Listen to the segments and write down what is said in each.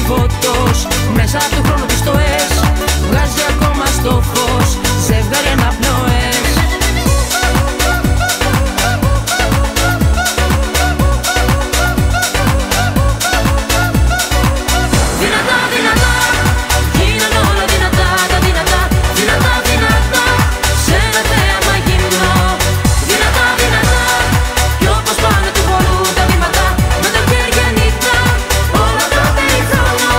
φωτός. Μέσα από το χρόνο της το ες βγάζει ακόμα στο φως ζευγάρι αναπνοές. Δυνατά, δυνατά, γίνανε όλα δυνατά, τα δυνατά, δυνατά, δυνατά, σε ένα θέαμα γυμνό. Δυνατά, δυνατά, κι όπως πάνε του χορού τα βήματα, με τα χέρια νύχτα, όλα τα περιθώνω.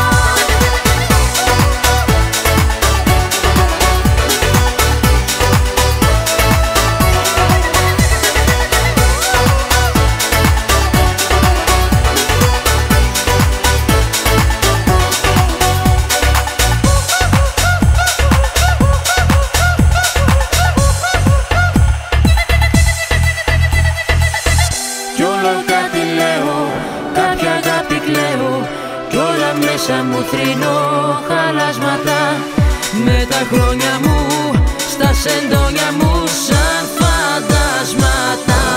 Κι όλα κάτι λέω, κάποια αγάπη κλαίω, κι όλα μέσα μου θρηνώ χαλάσματα. Με τα χρόνια μου, στα σεντόνια μου σαν φαντάσματα.